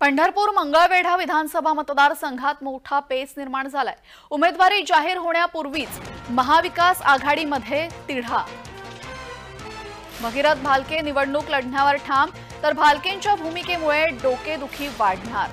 पंढरपूर मंगळवेढा विधानसभा मतदारसंघात मोठा पेच निर्माण झालाय। उमेदवारी जाहीर होण्यापूर्वीच महाविकास आघाडीमध्ये तिढा। भगीरथ भालके निवडणूक लढण्यावर ठाम, तर भालकेंच्या भूमिकेमुळे डोकेदुखी वाढणार।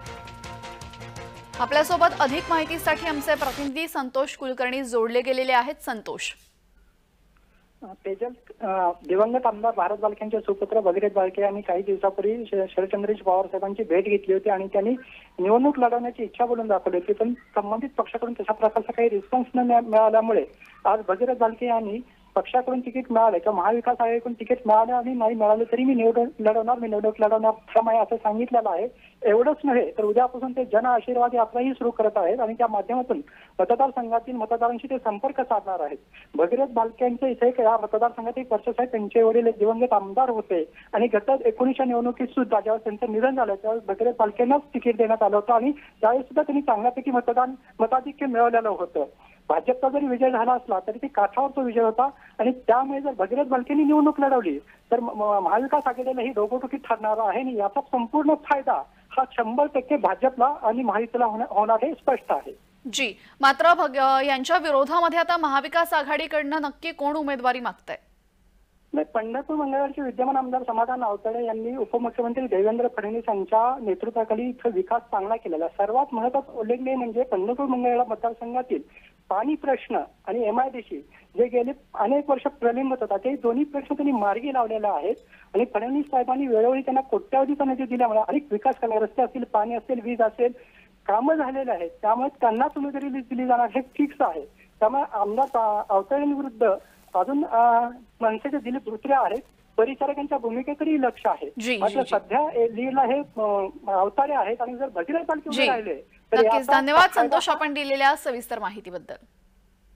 आपल्यासोबत अधिक माहितीसाठी आमचे प्रतिनिधी संतोष कुलकर्णी जोडले गेलेले आहेत। संतोष, तेजल, दिवंगत आमदार भारत भालकेंचे सुपुत्र भगीरथ भालके यांनी काही दिवसापूर्वी शरदचंद्रजी पवार साहेबांची भेट घेतली होती आणि त्यांनी निवडणूक लढवण्याची इच्छा बोलून दाखवली होती, पण संबंधित पक्षाकडून तशा प्रकारचा काही रिस्पॉन्स न मिळाल्यामुळे आज भगीरथ भालके यांनी पक्षाकडून तिकीट मिळाले किंवा महाविकास आघाडीकडून तिकीट मिळाले आणि नाही मिळाले तरी मी निवडणूक लढवणार ठाम आहे असं सांगितलेलं आहे। एवढंच नव्हे तर उद्यापासून ते जन आशीर्वाद यात्राही सुरू करत आहेत आणि त्या माध्यमातून मतदारसंघातील मतदारांशी ते संपर्क साधणार आहेत। भगीरथ भालकेंचे इथे या मतदारसंघात एक वर्ष साहेब त्यांचे वडील एक दिवंगत आमदार होते आणि गत 19 निवडणुकीत सुद्धा जेव्हा त्यांचं निधन झालं त्यावेळेस भगीरथ भालकेंनाच तिकीट देण्यात आलं होतं आणि त्यावेळेस सुद्धा त्यांनी चांगल्यापैकी मताधिक्य मिळवलेलं होतं। भाजपचा जरी विजय झाला असला तरी ते काठावरचा विजय होता आणि त्यामुळे जर भगीरथ भालकेंनी निवडणूक लढवली तर महाविकास आघाडीला ही डोकोटुकीत ठरणार आहे आणि याचा संपूर्ण फायदा हा 100% भाजपला आणि महायुतीला होणार हे स्पष्ट आहे। जी, मात्र यांच्या विरोधामध्ये आता महाविकास आघाडीकडनं नक्की कोण उमेदवारी मागतंय? पंढरपूर मंगळवेढाचे विद्यमान आमदार समाधान आवताडे यांनी उपमुख्यमंत्री देवेंद्र फडणवीस यांच्या नेतृत्वाखाली इथं विकास चांगला केलेला। सर्वात महत्त्वाचा उल्लेखनीय म्हणजे पंढरपूर मंगळवेढा मतदारसंघातील पाणी प्रश्न आणि MIDC जे गेले अनेक वर्ष प्रलंबित होता ते दोन्ही प्रश्न त्यांनी मार्गी लावलेले आहेत आणि फडणवीस साहेबांनी वेळोवेळी त्यांना कोट्यावधीचा निधी दिल्यामुळे अनेक विकास केला। रस्ते असतील, पाणी असेल, वीज असेल, कामं झालेले आहेत, त्यामुळे त्यांनाच उमेदवारी दिली जाणार हे फिक्स आहे। त्यामुळे आमदार आवताडेंविरुद्ध अजून मनसेचे दिलीप धोत्रे आहेत, परिचारकांच्या भूमिकेकडे लक्ष आहे। मात्र सध्या लीडला हे आवताडे आहेत आणि जर भगीरथ भालके राहिले तर धन्यवाद संतोष, आपण दिलेल्या सविस्तर माहितीबद्दल।